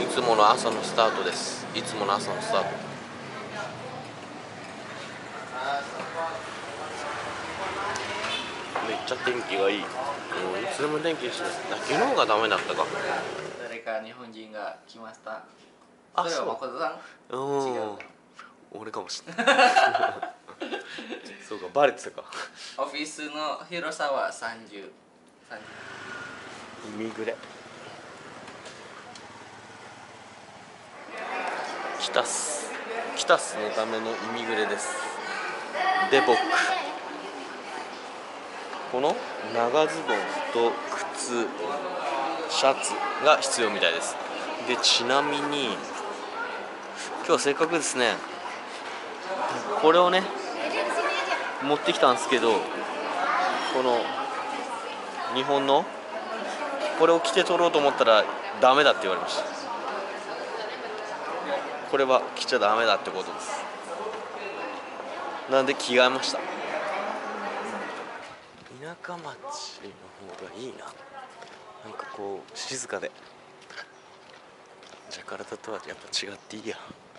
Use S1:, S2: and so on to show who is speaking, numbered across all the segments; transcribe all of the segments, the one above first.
S1: いつもの朝のスタートです。いつもの朝のスタート。めっちゃ天気がいい。いつでも天気いいですね。昨日がダメだったか。
S2: 誰か日本人が来ました。
S1: あ、
S2: それは誠さん？違う。
S1: 俺かもしれない。そうか、バレてたか。
S2: オフィスの広さは30。
S1: イミグレ。キタスのためのイミグレです。で、僕この長ズボンと靴、シャツが必要みたいです。で、ちなみに今日はせっかくですね、これをね持ってきたんですけど、この日本のこれを着て撮ろうと思ったらダメだって言われました。これは着ちゃダメだってことです。なんで着替えました。田舎町の方がいいな。なんかこう静かで、ジャカルタとはやっぱ違っていいや。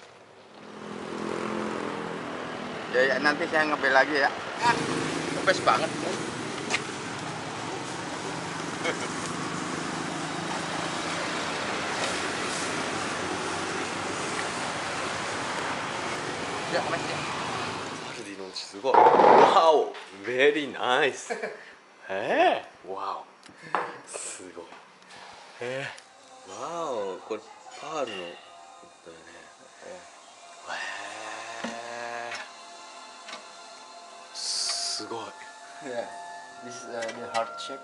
S3: Ya, nanti saya ngebel lagi ya. Kempes banget. Ya, Mas.
S1: サルディのうちすごい。わお、ベリーナイス。わお、すごい。わお、これパールのだよね。すごい。
S3: Yeah, this is the heart shape.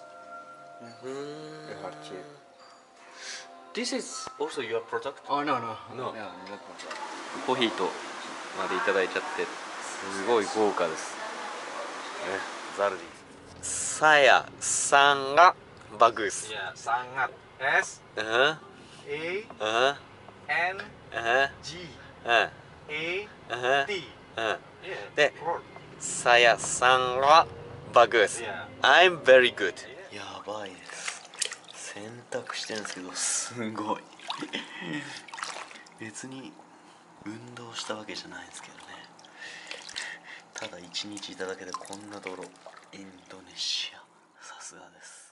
S3: The heart shape.
S1: This is also your product?
S3: Oh no no
S1: No.
S3: no, not possible.
S1: コーヒーとまでいただいちゃってすごい豪華です。ザルディ。さやさんがバグース。
S4: Ya, sangat. S A N G A T.
S1: で、さやさんがバグース。I'm very good. やばいです。洗濯してるんですけど、すごい。別に運動したわけじゃないんですけどね。ただ一日いただけでこんな泥。インドネシア、さすがです。